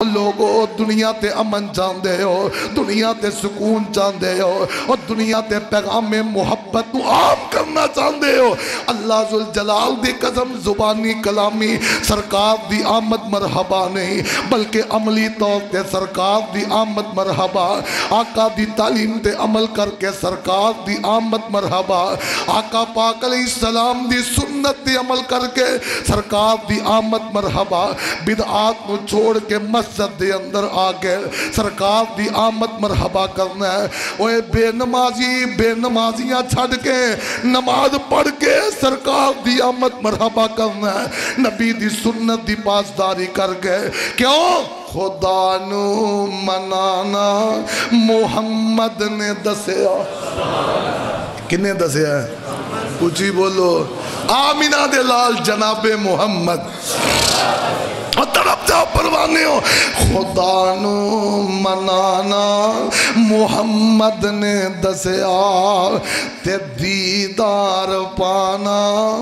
لوگو دنیا تے امن چاندے ہو، دنیا تے سکون چاندے ہو، اور دنیا تے پیغام محبت نو عام کرنا چاندے ہو۔ اللہ ذوالجلال دی قسم زبانی کلامی سرکار دی آمد مرحبا نہیں، بلکہ عملی طور تے سرکار دی آمد مرحبا، آقا دی تعلیم تے عمل کر کے سرکار دی آمد مرحبا، آقا پاک علیہ السلام دی سنت دی عمل کر کے سرکار دی آمد مرحبا، بدعات نو چھوڑ کے مسجد دے اندر آگے سرکار دی آمد مرحبا کرنا ہے۔ اوے بے نمازی بے نمازیاں چھڑ کے نماز پڑھ کے سرکار دی آمد مرحبا کرنا ہے، نبی دی سنت دی پاسداری کر گئے۔ کیوں؟ خدا نو منانا محمد نے دسیا۔ کنے دسیا ہے؟ اچھی بولو، آمینہ دے لال جناب محمد، اور طرف جاؤ پروانے ہو۔ خدا نو منانا محمد نے دسیا، تے دیدار پانا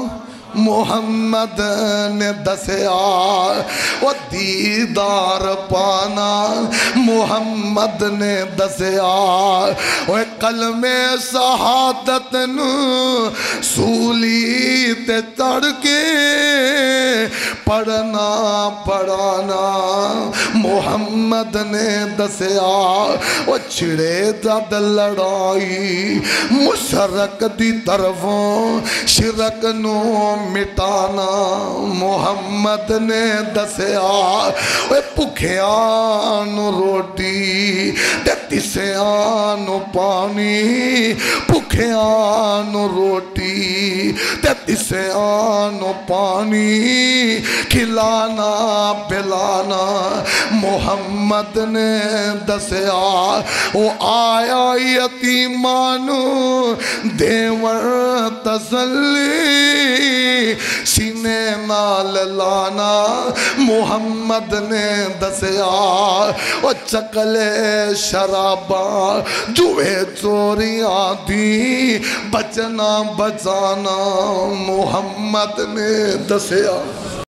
محمد نے دسیا، وہ دیدار پانا محمد نے دسیا، وہ کلمہ شہادت نو سولی تے چڑھ کے پڑھنا پڑھانا محمد نے دسیا، وہ چھڑے جد لڑائی مشرک دی طرفوں شرک نو مٹانا محمد نے دسیا، وہ پکھیان روٹی تے تسیان پانی، پکھیان روٹی تے تسیان پانی، کھلانا پلانا محمد نے دسیا، وہ آیا یتیمانو دیور تسلی، سینے نال لانا محمد نے دسیا، وہ چکلے شراباں جوے چوریاں دی بچنا بچانا محمد نے دسیا۔